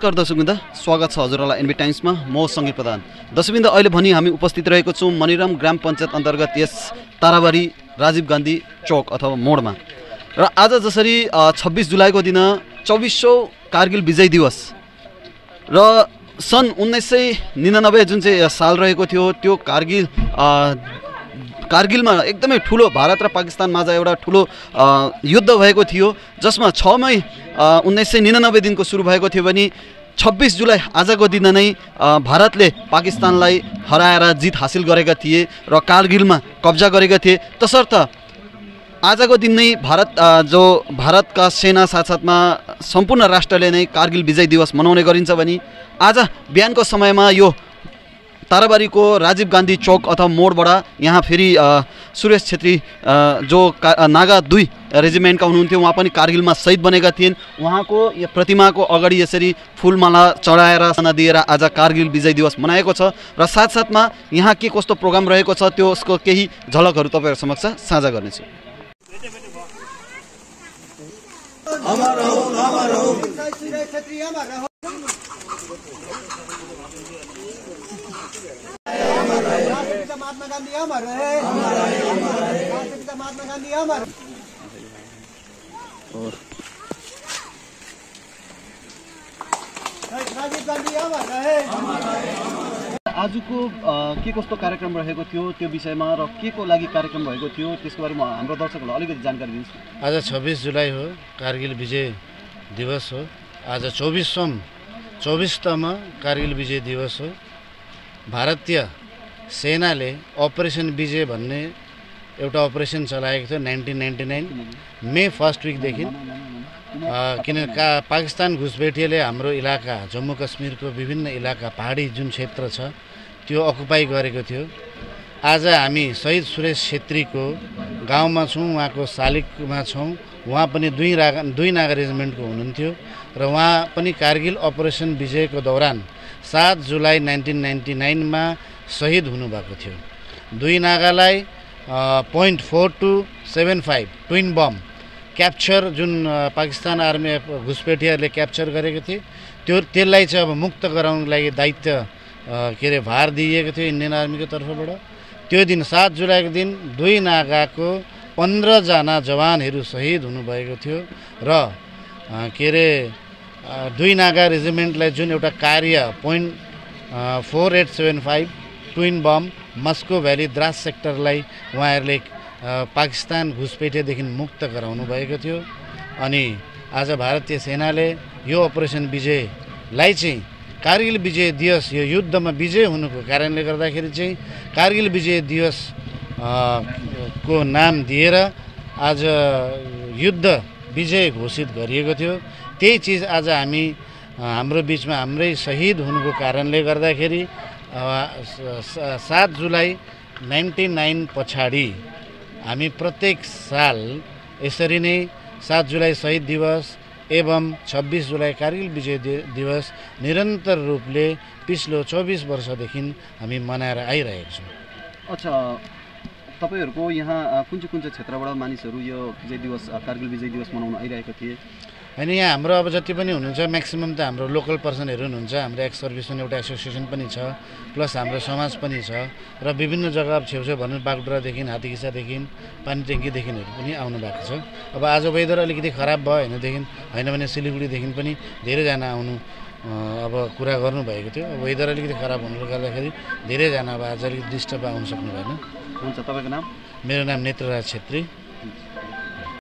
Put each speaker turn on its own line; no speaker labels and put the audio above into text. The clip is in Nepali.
नमस्कार दर्शकवृन्द, स्वागत छ हजुरहरूलाई एनबी टाइम्समा। म सङ्गीत प्रधान। दर्शकवृन्द, अहिले भनी हामी उपस्थित रहेको छौँ मनिराम ग्राम पञ्चायत अन्तर्गत यस ताराबारी राजीव गान्धी चौक अथवा मोडमा। र आज जसरी 26 जुलाईको दिन 24औं कारगिल विजय दिवस र सन् 1999 जुन चाहिँ साल रहेको थियो, त्यो कारगिलमा एकदमै ठुलो भारत र पाकिस्तान माझ एउटा ठुलो युद्ध भएको थियो, जसमा 6 मई 1999 दिनको सुरु भएको थियो भने 26 जुलाई आजको दिन नै भारतले पाकिस्तानलाई हराएर जित हासिल गरेका थिए र कारगिलमा कब्जा गरेका थिए। तसर्थ आजको दिन नै भारतका सेना साथसाथमा सम्पूर्ण राष्ट्रले नै कारगिल विजय दिवस मनाउने गरिन्छ भने आज बिहानको समयमा यो ताराबारीको राजीव गान्धी चौक अथवा मोडबाट यहाँ फेरि सुरेश छेत्री जो नागा 2 रेजिमेन्टका हुनुहुन्थ्यो, उहाँ पनि कारगिलमा शहीद बनेका थिइन्। उहाँको प्रतिमाको अगाडि यसरी फुलमाला चढाएर सना दिएर आज कारगिल विजय दिवस मनाएको छ। र साथसाथमा यहाँ के कस्तो प्रोग्राम रहेको छ त्यसको केही झलकहरू तपाईहरु समक्ष साझा गर्नेछु। महात्मा गांधी अमर रहे, महात्मा गांधी अमर। राजीव गांधी अमर रहे। आजको के कस्तो कार्यक्रम रहेको थियो त्यो विषयमा र के को लागि कार्यक्रम भएको थियो त्यसको बारेमा हाम्रो दर्शकहरूलाई अलिकति जानकारी दिनुहोस्।
आज 26 जुलाई हो, कारगिल विजय दिवस हो। आज 24तम कारगिल विजय दिवस हो। भारतीय सेनाले अपरेसन विजय भन्ने एउटा अपरेसन चलाएको थियो 1999 मे फर्स्ट विकदेखि। किनकि पाकिस्तान घुसपैठियाले हाम्रो इलाका जम्मू कश्मीरको विभिन्न इलाका पहाडी जुन क्षेत्र छ त्यो अकुपाई गरेको थियो। आज हामी शहीद सुरेश छेत्रीको गाउँमा छौँ, उहाँको शालिगमा छौँ। उहाँ पनि दुई नागा रेजिमेन्टको हुनुहुन्थ्यो र उहाँ पनि कारगिल अपरेसन विजयको दौरान 7 जुलाई 1999 मा शहीद हुनुभएको थियो। दुई नागालाई .4275 ट्विन बम क्याप्चर जुन पाकिस्तान आर्मी घुसपैठियाहरूले क्याप्चर गरेको थिए, त्यसलाई चाहिँ अब मुक्त गराउनको लागि दायित्व भार दिइएको थियो इन्डियन आर्मीको तर्फबाट। त्यो दिन 7 जुलाईको दिन दुई नागाको 15 जना जवानहरू शहीद हुनुभएको थियो र दुई नागा रेजिमेन्टलाई जुन एउटा कार्य .4875 ट्विन बम मस्को भ्याली द्रास सेक्टरलाई उहाँहरूले पाकिस्तान घुसपैठियादेखि मुक्त गराउनु भएको थियो। अनि आज भारतीय सेनाले यो अपरेसन विजयलाई चाहिँ कारगिल विजय दिवस, यो युद्धमा विजय हुनुको कारणले गर्दाखेरि चाहिँ कारगिल विजय दिवस को नाम दिएर आज युद्ध विजय घोषित गरिएको थियो। त्यही चिज आज हाम्रो बिचमा हाम्रै शहीद हुनुको कारणले गर्दाखेरि 7 जुलाई 99 पछाडि हामी प्रत्येक साल यसरी नै 7 जुलाई शहीद दिवस एवं 26 जुलाई कारगिल विजय दिवस निरन्तर रूपले पिछलो 24 वर्षदेखि हामी मनाएर आइरहेका छौँ।
अच्छा, तपाईहरुको यहाँ कुन चाहिँ क्षेत्रबाट मानिसहरू यो विजय दिवस कारगिल विजय दिवस मनाउन आइरहेका थिए?
होइन, यहाँ हाम्रो अब जति पनि हुनुहुन्छ म्याक्सिमम त हाम्रो लोकल पर्सनहरू हुनुहुन्छ। हाम्रो एक्स सर्भिसमेन एउटा एसोसिएसन पनि छ, प्लस हाम्रो समाज पनि छ र विभिन्न जग्गा छेउछेउ भन्नु बागडोरादेखि हात्तीकिसादेखि पानी ट्याङ्कीदेखिहरू पनि आउनु भएको छ। अब आज वेदर अलिकति खराब भयो होइन भने सिलिगुडीदेखि पनि धेरैजना आउनु अब कुरा गर्नुभएको थियो। अब वेदर अलिकति खराब हुनुले गर्दाखेरि धेरैजना अब आज अलिकति डिस्टर्ब आउनु सक्नु भएन।
हुन्छ, तपाईँको नाम?
मेरो नाम नेत्रराज छेत्री।